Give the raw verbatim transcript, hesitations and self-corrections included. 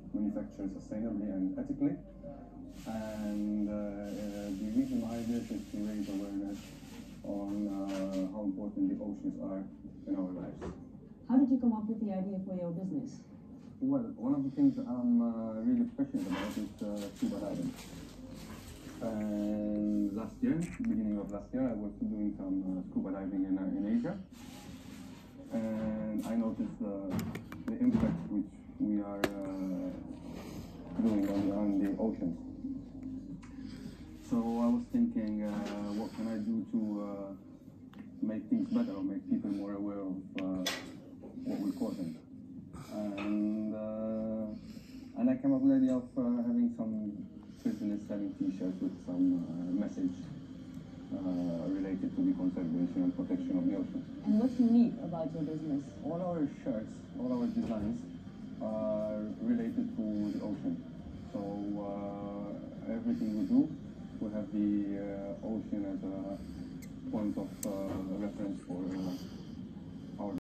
manufacture sustainably and ethically. And uh, uh, the reason I did is to raise awareness on uh, how important the oceans are in our lives. How did you come up with the idea for your business? Well, one of the things I'm uh, really passionate about is uh, scuba diving. And last year, beginning of last year, I was doing some uh, scuba diving in, uh, in Asia. And I noticed uh, the impact which we are uh, doing on the, on the oceans. So I was thinking, uh, what can I do to uh, make things better, or make people more aware of uh, what we're causing. And, uh, and I came up with the idea of uh, having some business selling t-shirts with some uh, message uh, related to the conservation and protection of the ocean. And what's unique about your business? All our shirts, all our designs are related to the ocean. So uh, everything we do, we have the uh, ocean as a point of uh, reference for uh,